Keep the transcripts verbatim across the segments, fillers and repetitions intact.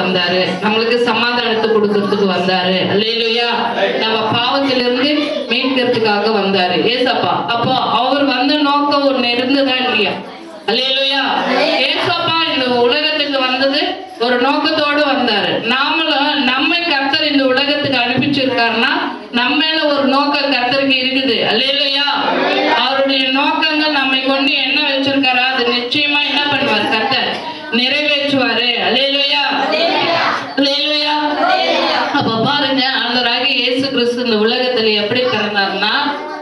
வந்தாரு, நம்மளுக்கு சமாதானத்தை கொடுக்கறதுக்கு வந்தாரு. அல்லேலூயா. நம்ம பாவத்திலிருந்து மீட்கிறதுக்காக வந்தாரு ஏசப்பா. அப்போ அவர் வந்த நோக்கம் ஒண்ணு இருந்ததா இல்லையா? அல்லேலூயா. ஏசப்பா இந்த உலகத்துக்கு வந்தது ஒரு நோக்கத்தோடு வந்தாரு. நாமளும் நம்மை கர்த்தர் இந்த உலகத்துக்கு அனுப்பிச்சிருக்காருன்னா நம்ம மேல ஒரு நோக்கம் கர்த்தருக்கு இருக்குது. அல்லேலூயா. அவருடைய நோக்கங்கள் நம்மை கொண்டு என்ன வச்சிருக்காரா அது நிச்சயமா என்ன பண்ணுவார் கர்த்தர் நிறைவேற்றுவாரு. அல்லேலூயா. அல்லேலூயா. அப்ப பாருங்க, ஆண்டவராகிய இயேசு கிறிஸ்து இந்த உலகத்துல எப்படி பிறந்தார்னா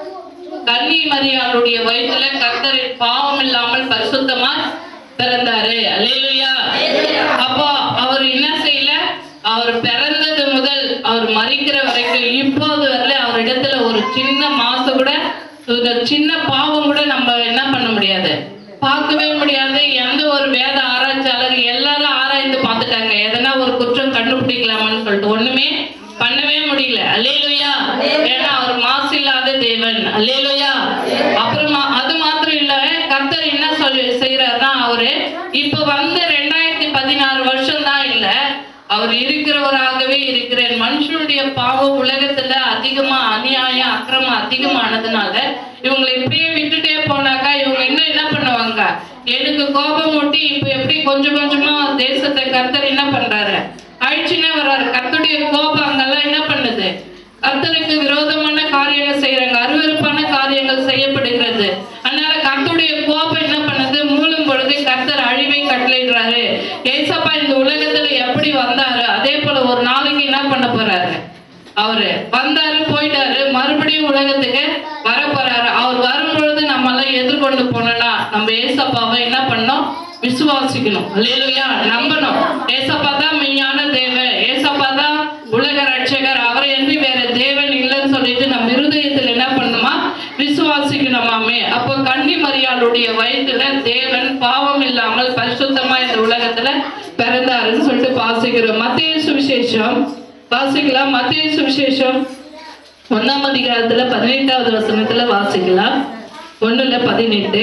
கன்னி மரியாளுடைய வயிற்றுல கர்த்தரின் பாவம் இல்லாமல் பரிசுத்தமா பிறந்தாரு. அல்லேலூயா. அப்போ அவர் என்ன செய்யல, அவர் பிறந்தது முதல் அவர் மரிக்கிற வரைக்கும் இப்போது வரல அவரிடத்துல ஒரு சின்ன மாசம் கூட ஒரு சின்ன பாவம் கூட நம்ம என்ன பண்ண முடியாது, பார்க்கவே முடியாது. எந்த ஒரு வேத ஆராய்ச்சியாளர் எல்லாரும் ஆராய்ந்து பார்த்துட்டாங்க, எதனா ஒரு குற்றம் கண்டுபிடிக்கலாமான்னு சொல்லிட்டு ஒண்ணுமே பண்ணவே முடியல. அல்லேலூயா. ஏன்னா அவர் மாசு இல்லாத தேவன். அல்லேலூயா. அப்புறமா அது மாத்திரம் இல்ல, கர்த்தர் என்ன சொல்லி செய்யறாருன்னா அவரு இப்ப வந்து ரெண்டாயிரத்தி பதினாறு வருஷம் தான் இல்ல, அவர் இருக்கிறவராகவே இருக்கிறேன். மனுஷனுடைய பாவம் உலகத்துல அதிகமா அநியாயம் அக்கிரமம் அதிகமானதுனால இவங்களை இப்படியே விட்டுட்டே போனாக்கா இவங்க இன்னும் என்ன பண்ணுவாங்க, எனக்கு கோபம் மூட்டி இப்ப எப்படி கொஞ்சம் கொஞ்சமா தேசத்தை கர்த்தர் என்ன பண்றாரு அழிச்சுனே வர்றாரு. கர்த்தருடைய கோபம் அங்கெல்லாம் என்ன பண்ணுது, கர்த்தருக்கு விரோதமான காரியங்கள் செய்யறாங்க, அருவருப்பான காரியங்கள் செய்யப்படுகிறது. அதனால கர்த்தருடைய கோபம் என்ன பண்ணுது, மூலம் பொழுது கர்த்தர் அழிவை கட்டளையிடுறாரு. ஏசப்பா இந்த உலகத்துல எப்படி வந்தாரு அதே போல ஒரு நாளைக்கு என்ன பண்ண போறாரு, அவரு வந்தாரு போயிட்டாரு, மறுபடியும் உலகத்துக்கு வர போறாரு. அவர் வரும்பொழுது நம்ம எல்லாம் எதிர்கொண்டு போனோம்னா நம்ம ஏசப்பாவை என்ன பண்ணோம், விசுவாசிக்கணும். அல்லேலூயா. நம்பணும். ஏசப்பா தான் மெய்யான தேவன், ஏசப்பா தான் உலக ரட்சகர், அவரை என்று வேற தேவன் இல்லைன்னு சொல்லிட்டு நம்ம இருதயத்துல என்ன பண்ணுமா விசுவாசிக்கணுமாமே. அப்போ கன்னி மரியாளுடைய வயிற்றுல தேவன் பாவம் இல்லாமல் பரிசுத்தமா இந்த உலகத்துல பிறந்தாருன்னு சொல்லிட்டு வாசிக்கிறோம். மத்தேயு சுவிசேஷம் வாசிக்கலாம். மத்தேயு சுவிசேஷம் ஒன்னாம் அதிகாரத்துல பதினெட்டாவது வசனத்துல வாசிக்கலாம். ஒண்ணுல பதினெட்டு.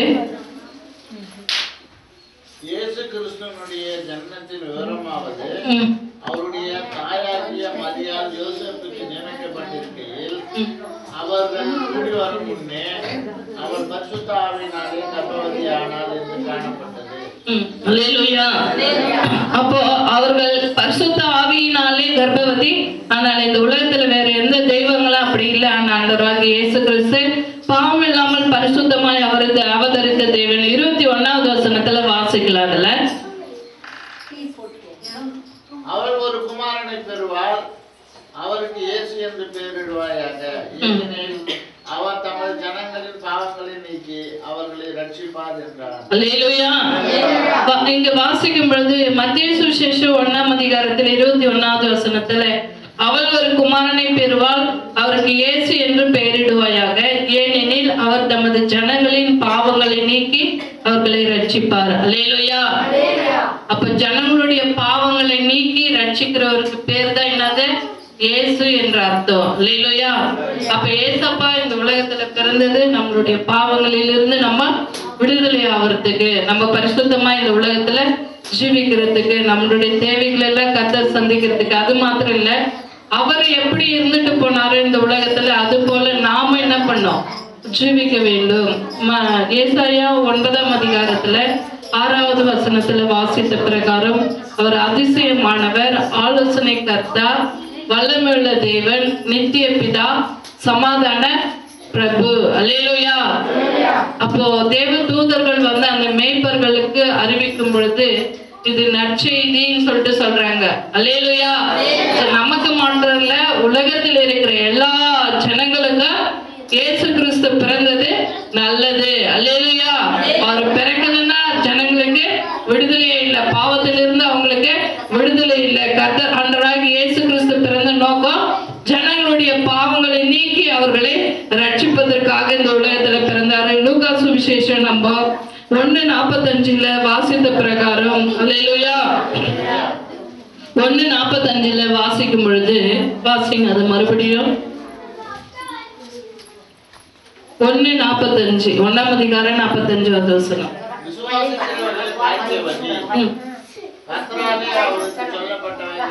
இயேசு கிறிஸ்துவினுடைய ஜன்னத்தில் விவரமாவது அவருடைய தாயாகிய மரியாள் யோசேப்புக்கு நியமிக்கப்பட்டிருக்கையில் அவர்கள் கூடி வரும் முன்னே அவர் பரிசுத்த ஆவியினாலே கர்ப்பவதியானார் என்று காணப்பட்டது. அல்லேலூயா. அப்போ அவர்கள் பரிசுத்த ஆவியினாலே கர்ப்பவதி ஆனால் இந்த உலகத்துல வேற எந்த தெய்வங்களும் அப்படி இல்லை. ஆண்டவராகிய இயேசு கிறிஸ்து பாவம் இல்லாமல் பரிசுத்தமாய் அவரது அவதரித்த தேவன். இருபத்தி ஒன்னாவது வசனத்துல வாசிக்கலாம். அதுல அவள் ஒரு குமாரனை பெறுவாள், அவருக்கு இயேசு என்று பெயரிடுவாயாக. ஏனெனில் அவர் தமது ஜனங்களின் பாவங்களை நீக்கி அவர்களை ரட்சிப்பார் என்றார். அல்லேலூயா. இங்க வாசிக்கும் பொழுது மத்தேயு சுவிசேஷம் ஒன்னாம் அதிகாரத்தில் இருபத்தி ஒன்னாவது வசனத்துல அவள் ஒரு குமாரனை பெறுவாள், அவருக்கு இயேசு என்று பெயரிடுவாயாக. ஏனெனில் அவர் தமது ஜனங்களின் பாவங்களை நீக்கி அவர்களை ரட்சிப்பார். அல்லேலூயா. அப்ப ஜனங்களுடைய பாவங்களை நீக்கி ரட்சிக்கிறவருக்கு பேர் தான் என்னது, இயேசு என்ற அர்த்தம். அல்லேலூயா. அப்ப ஏசப்பா இந்த உலகத்துல பிறந்தது நம்மளுடைய பாவங்களிலிருந்து நம்ம விடுதலை ஆகிறதுக்கு, நம்ம பரிசுத்தமா இந்த உலகத்துல ஜீவிக்கிறதுக்கு, நம்மளுடைய தேவைகள் எல்லாம் கர்த்தர் சந்திக்கிறதுக்கு. அது மாத்திரம் இல்ல, அவர் எப்படி இருந்துட்டு போனாரு இந்த உலகத்துல அது போல நாம என்ன பண்ணோம், ஜீவிக்க வேண்டும். ஏசாயா ஒன்பதாம் அதிகாரத்துல ஆறாவது வசனத்துல வாசித்த பிரகாரம் அவர் அதிசயமானவர், ஆலோசனை கர்த்தா, வல்லமையுள்ள தேவன், நித்திய பிதா, சமாதான பிரபு. அல்லேலூயா. அப்போ தேவ தூதர்கள் வந்து அந்த மேய்ப்பர்களுக்கு அறிவிக்கும் பொழுது இது நற்செய்தின்னு சொல்லிட்டு சொல்றாங்க. அல்லேலூயா. நமக்கு மாத்திரம் இல்ல, உலகத்தில் இருக்கிற எல்லா ஜனங்களுக்கும் இயேசு கிறிஸ்து பிறந்தது நல்லது. அல்லேலூயா. அவர் பிறக்கலன்னா ஜனங்களுக்கு விடுதலையே இல்லை, பாவத்திலிருந்து அவங்களுக்கு விடுதலை இல்லை. கர்த்தர் ஆண்டவராகிய இயேசு கிறிஸ்து பிறந்த நோக்கம் ஜனங்களுடைய பாவங்களை நீக்கி அவர்களை ரட்சிப்பதற்காக இந்த உலகத்துல பிறந்தாரு. லூக்கா சுவிசேஷம் நம்ம ஒன்னு நாற்பத்தஞ்சுல வாசித்த பிரகாரம், அல்லேலூயா, ஒன்னு நாற்பத்தஞ்சுல வாசிக்கும் பொழுது வாசிங்க அது மறுபடியும். ஒன்னு நாற்பத்தஞ்சு ஒன்னாம் அதிகாரம் நாற்பத்தஞ்சு வசனம். விசுவாசிக்கிறவர்கள் பாக்கியவதி, கர்த்தராலே அவருக்கு சொல்லப்பட்டவைகளை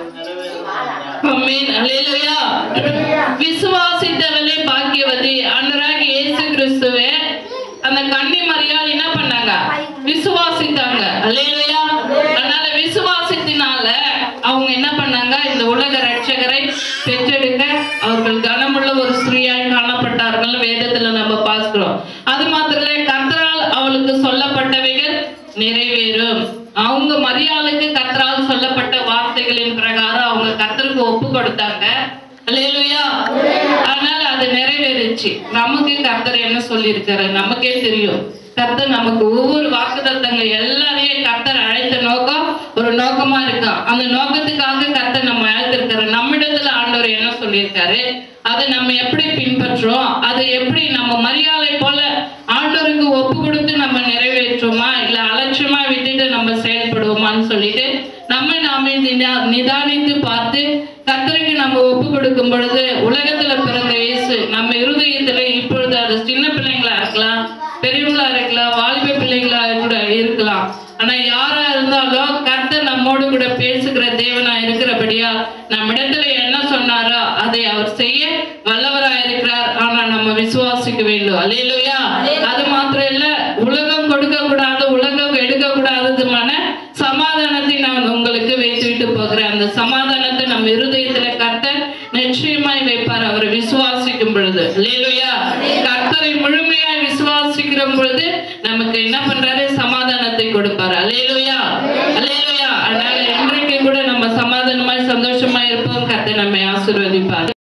ஆமென். அல்லேலூயா. விசுவாசித்தவளே பாக்கியவதி. ஆண்டவராகிய இயேசு கிறிஸ்துவே அந்த கன்னி மரியாள் என்ன பண்ணாங்க? விசுவாசித்தாங்க. அல்லேலூயா. அதனால விசுவாசத்தினால அவங்க என்ன பண்ணாங்க? இந்த உலக ரட்சகரை பெற்றெடுக்க அவர்கள் கனமுள்ள ஒரு ஸ்திரீயாய் காணப்பட்டார்கள். வேதத்துல நம்ம பார்க்கிறோம். அது மாத்திரம் இல்ல, கர்த்தரால் அவளுக்கு சொல்லப்பட்டவைகள் நிறைவேறும். அவங்க மரியாளுக்கு கர்த்தரால் சொல்லப்பட்ட வார்த்தைகளின் பிரகாரம் அவங்க கர்த்தருக்கு ஒப்பு கொடுத்தாங்க. அல்லேலூயா. அதனால அது நிறைவேறிச்சு. நமக்கு கர்த்தர் என்ன சொல்லி இருக்காரு நமக்கே தெரியும். கர்த்தர் நமக்கு ஒவ்வொரு வாக்குத்தத்தங்கள் எல்லாரையும் கர்த்தர் அழைத்த நோக்கம் ஒரு நோக்கமா இருக்கா. அந்த நோக்கத்துக்காக கர்த்தர் நம்ம அழைத்திருக்காரு. நம்மிடத்துல ஆண்டவர் என்ன சொல்லியிருக்காரு, அதை நம்ம எப்படி பின்பற்றோம், அதை எப்படி நம்ம மரியாதை போல ஆண்டவருக்கு ஒப்பு கொடுத்து நம்ம நிறைவேற்றுவோமா, இல்ல அலட்சியமா விட்டுட்டு நம்ம செயல்படுவோமான்னு சொல்லிட்டு நம்ம நாமே நிதானித்து பார்த்து கர்த்தருக்கு நம்ம ஒப்பு கொடுக்கும் பொழுது, உலகத்துல பிறந்த இயேசு நம்ம இருதயத்துல இப்பொழுது அது சின்ன பிள்ளைங்களா இருக்கலாம், பெரியவங்களா இருக்கலாம், வாலிப பிள்ளைங்களா கூட இருக்கலாம். ஆனா யாரா இருந்தாலும் கர்த்தர் நம்மோடு கூட பேசுகிற தேவனா இருக்கிறபடியா நம்மிடத்துல என்ன சொன்னாரோ அதை அவர் செய்ய வல்லவரா இருக்கிறார். ஆனா நம்ம விசுவாசிக்க வேண்டும். அல்லேலூயா. அது மாத்திரம் இல்ல, உலகம் கொடுக்க கூடாது, உலகம் எடுக்க கூடாததுமான சமாதானத்தை நான் உங்களுக்கு வைத்து விட்டு போகிறேன். அந்த சமாதானத்தை நம்ம இருதயத்துல கர்த்தர் நிச்சயமாய் வைப்பார் அவரை விசுவாசிக்கும் பொழுது. அல்லேலூயா. கர்த்தரை முழுமையாய் விசுவாசிக்கிற பொழுது நமக்கு என்ன பண்றாரு? சமாதானத்தை கொடுப்பாரு. அல்லேலூயா. அல்லேலூயா. அதனால இன்றைக்கு கூட நம்ம சமாதானமாய் சந்தோஷமாய் இருப்போம். கர்த்தர் நம்மை ஆசீர்வதிப்பார்.